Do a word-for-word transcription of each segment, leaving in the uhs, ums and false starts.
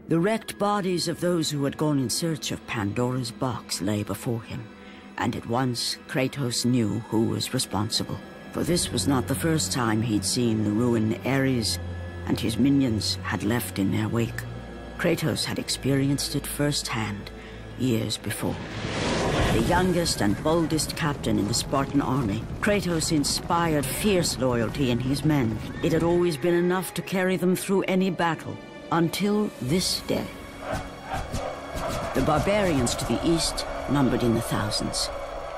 The wrecked bodies of those who had gone in search of Pandora's box lay before him, and at once Kratos knew who was responsible. For this was not the first time he'd seen the ruin Ares and his minions had left in their wake. Kratos had experienced it firsthand, years before. The youngest and boldest captain in the Spartan army, Kratos inspired fierce loyalty in his men. It had always been enough to carry them through any battle, until this day. The barbarians to the east numbered in the thousands,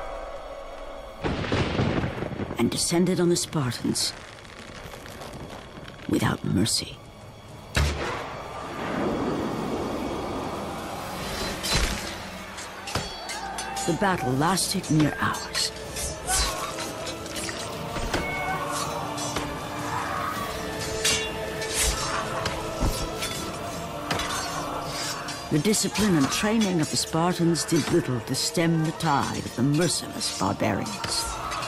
and descended on the Spartans without mercy. The battle lasted near hours. The discipline and training of the Spartans did little to stem the tide of the merciless barbarians.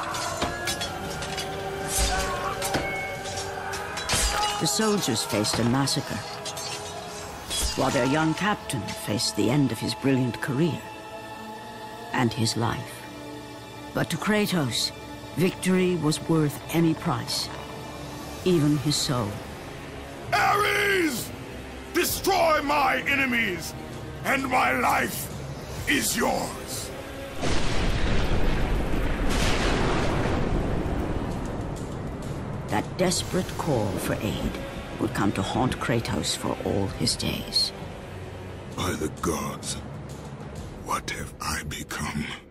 The soldiers faced a massacre, while their young captain faced the end of his brilliant career and his life. But to Kratos, victory was worth any price, even his soul. Ares! Destroy my enemies, and my life is yours. That desperate call for aid would come to haunt Kratos for all his days. By the gods, what have I become?